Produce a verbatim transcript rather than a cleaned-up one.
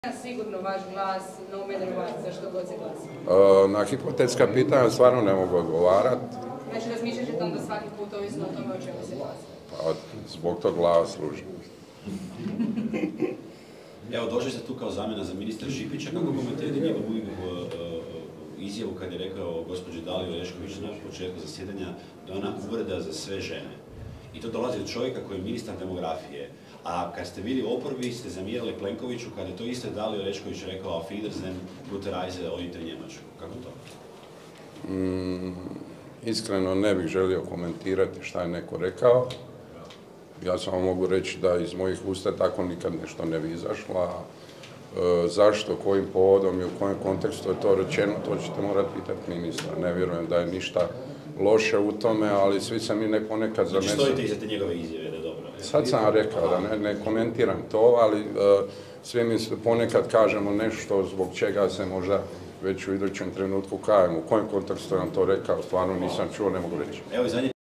Sigurno vaš glas, no matter what, za što god se glasi? Na hipotetska pitanja stvarno ne mogu odgovarati. Znači razmišljat ćete onda svaki put ovisno o tome o čemu se glasi? Pa zbog tog glava služi. Evo, došli ste tu kao zamjena za ministra Šipića. Kako komentirate njegovu izjavu kad je rekao gospođi Daliji Orešković na početku zasjedanja da ona uvreda za sve žene? I to dolazi od čovjeka koji je ministar demografije. A kad ste bili u oporbi, ste zamjerili Plenkoviću kad je to isto Daliji Orešković rekao auf Wiedersehen, gute Reise, odite u Njemačku. Kako to? Mm, iskreno ne bih želio komentirati šta je neko rekao. Ja samo mogu reći da iz mojih usta tako nikad nešto ne bi izašlo. E, zašto, kojim povodom i u kojem kontekstu je to rečeno, to ćete morati pitati ministra. Ne vjerujem da je ništa loše u tome, ali svi se mi ne ponekad zanesu. Znači stojite iza te njegove izjave da je dobro? Sad sam rekao da ne, ne komentiram to, ali uh, svi mi ponekad kažemo nešto zbog čega se možda već u idućem trenutku kajemo. U kojem kontekstu je on to rekao, stvarno nisam čuo, ne mogu reći. Evo,